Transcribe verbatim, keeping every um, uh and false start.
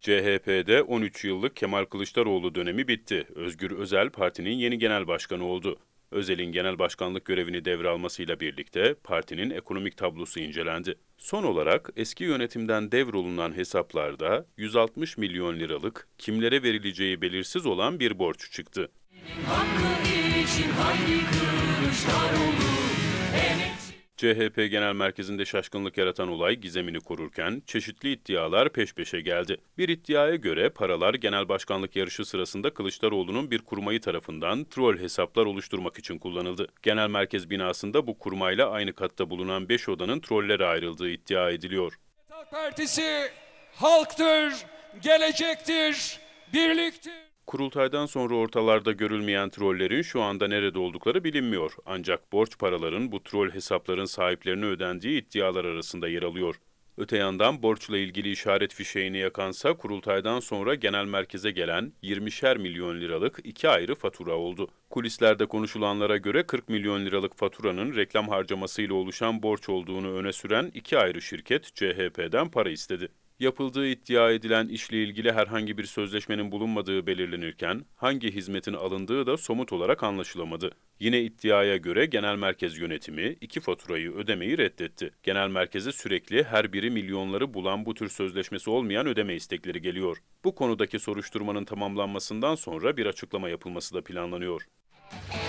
C H P'de on üç yıllık Kemal Kılıçdaroğlu dönemi bitti. Özgür Özel partinin yeni genel başkanı oldu. Özel'in genel başkanlık görevini devralmasıyla birlikte partinin ekonomik tablosu incelendi. Son olarak eski yönetimden devrolunan hesaplarda yüz altmış milyon liralık kimlere verileceği belirsiz olan bir borç çıktı. Hakkı için hangi Kılıçdaroğlu? C H P Genel Merkezi'nde şaşkınlık yaratan olay gizemini korurken çeşitli iddialar peş peşe geldi. Bir iddiaya göre paralar genel başkanlık yarışı sırasında Kılıçdaroğlu'nun bir kurmayı tarafından troll hesaplar oluşturmak için kullanıldı. Genel Merkez binasında bu kurmayla aynı katta bulunan beş odanın trollere ayrıldığı iddia ediliyor. AK Partisi halktır, gelecektir, birliktir. Kurultaydan sonra ortalarda görülmeyen trollerin şu anda nerede oldukları bilinmiyor. Ancak borç paraların bu troll hesapların sahiplerine ödendiği iddialar arasında yer alıyor. Öte yandan borçla ilgili işaret fişeğini yakansa kurultaydan sonra genel merkeze gelen yirmişer milyon liralık iki ayrı fatura oldu. Kulislerde konuşulanlara göre kırk milyon liralık faturanın reklam harcamasıyla oluşan borç olduğunu öne süren iki ayrı şirket C H P'den para istedi. Yapıldığı iddia edilen işle ilgili herhangi bir sözleşmenin bulunmadığı belirlenirken hangi hizmetin alındığı da somut olarak anlaşılamadı. Yine iddiaya göre genel merkez yönetimi iki faturayı ödemeyi reddetti. Genel merkeze sürekli her biri milyonları bulan bu tür sözleşmesi olmayan ödeme istekleri geliyor. Bu konudaki soruşturmanın tamamlanmasından sonra bir açıklama yapılması da planlanıyor.